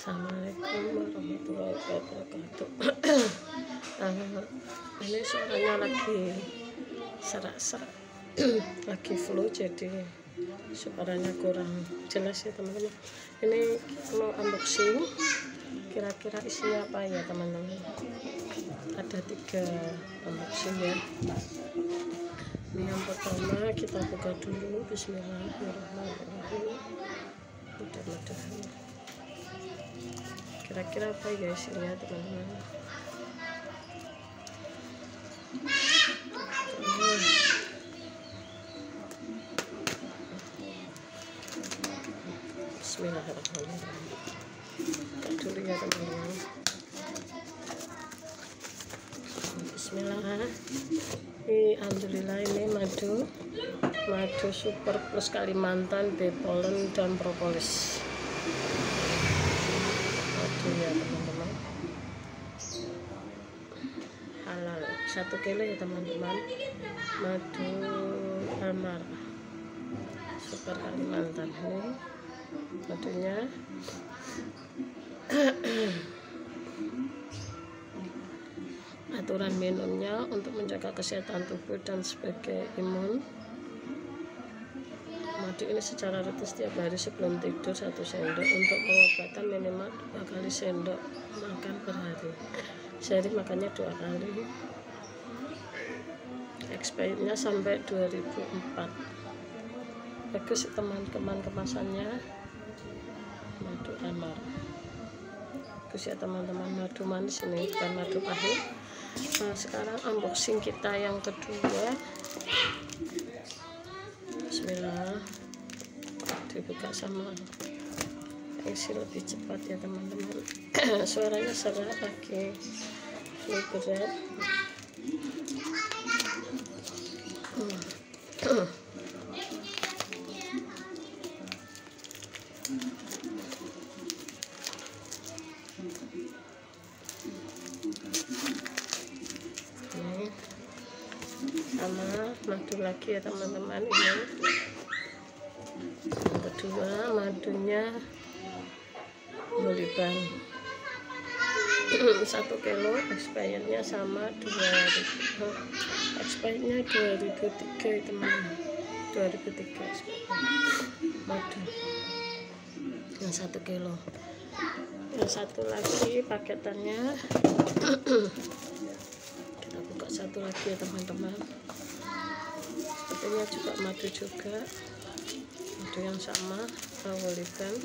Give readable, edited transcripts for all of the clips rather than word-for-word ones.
Assalamualaikum warahmatullahi wabarakatuh. Ini suaranya lagi serak-serak, lagi flu, jadi suaranya kurang jelas ya teman-teman. Ini mau unboxing, kira-kira isinya apa ya teman-teman. Ada 3 unboxing ya. Ini yang pertama kita buka dulu. Bismillahirrahmanirrahim. Mudah-mudahan kira-kira apa ya isinya teman-teman. Bismillahirrahmanirrahim. Buka dulu ya teman-teman. Bismillah. Alhamdulillah, ini madu super plus Kalimantan, B pollen dan propolis. Madu ya teman-teman, halal, 1 kilo ya teman-teman. Madu Almar super Kalimantan, ini madunya. Aturan minumnya untuk menjaga kesehatan tubuh dan sebagai imun. Madu ini secara rutin setiap hari sebelum tidur 1 sendok. Untuk pengobatan minimal 2 kali sendok makan per hari. Sehari makannya 2 kali. Expirednya sampai 2004. Bagus teman-teman kemasannya. Madu Almar. Bagus ya teman-teman, madu manis ini, bukan madu pahit. Nah, sekarang unboxing kita yang kedua. Bismillah. Dibuka sama isi lebih cepat ya teman-teman. Suaranya serak, lagi flu berat. Sama madu lagi ya teman-teman. Ini yang kedua, madunya Moliban 1 kilo. Expirednya sama 2000, expirednya 2003 ya teman-teman. 2003 madu yang 1 kilo. Yang satu lagi paketannya kita buka satu lagi ya teman-teman. Sepertinya juga madu juga, madu yang sama, Moliban.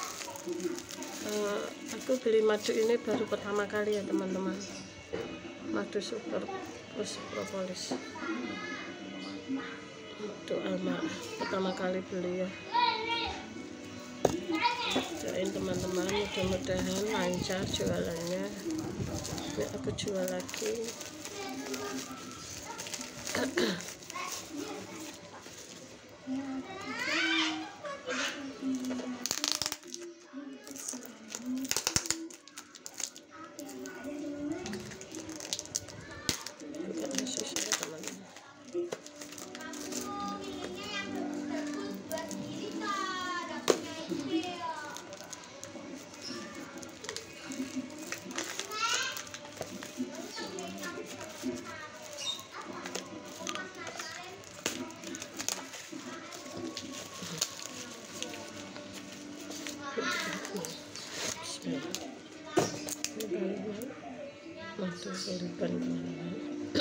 Aku beli madu ini baru pertama kali ya teman-teman. Madu super plus propolis, madu Almar, pertama kali beli ya. Doain teman-teman, mudah-mudahan lancar jualannya. Ini aku jual lagi. Madu Moliban teman-teman.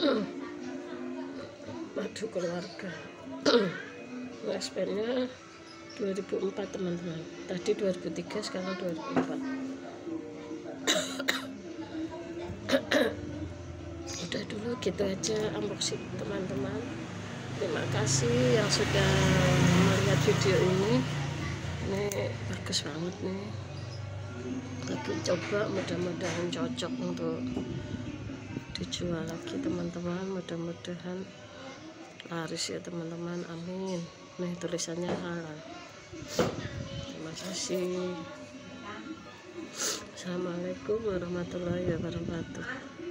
Madu keluarga. Expirednya 2004 teman-teman. Tadi 2003, sekarang 2004. Udah dulu gitu aja unboxing teman-teman. Terima kasih yang sudah melihat video ini. Ini bagus banget nih. Lagi coba, mudah-mudahan cocok untuk dijual lagi teman-teman. Mudah-mudahan laris ya teman-teman, amin. Nih tulisannya halal. Terima kasih. Assalamualaikum warahmatullahi wabarakatuh.